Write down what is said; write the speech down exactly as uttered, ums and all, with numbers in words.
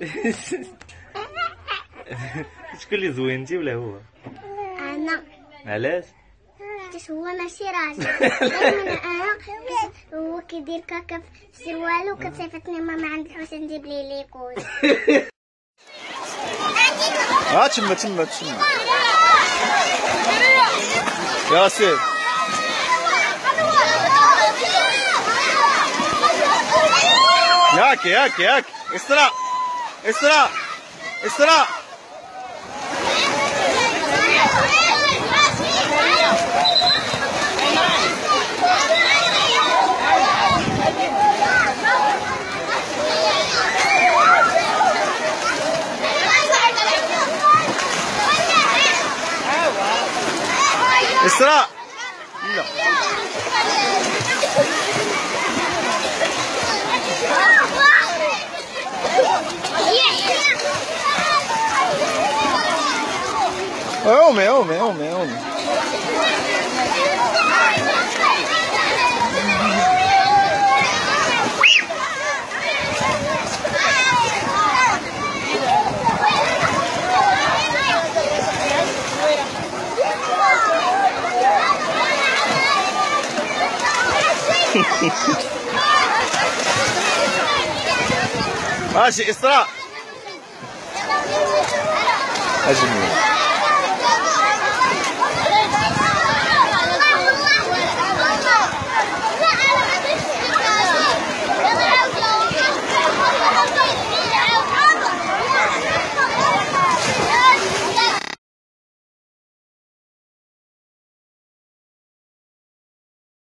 شكون اللي زوينتي ولا هو؟ انا. علاش؟ حيت هو ماشي راجل. دائما انا هو كيدير كاكا في سروالو وكتصيفطني ماما عند الحسين جيب لي ليكوز. ها تما تما تما ياسين. ياك ياك ياك اسرع اسرع اسرع. اسرع. لا قومي قومي قومي قومي. ماشي اسراء. اجمل.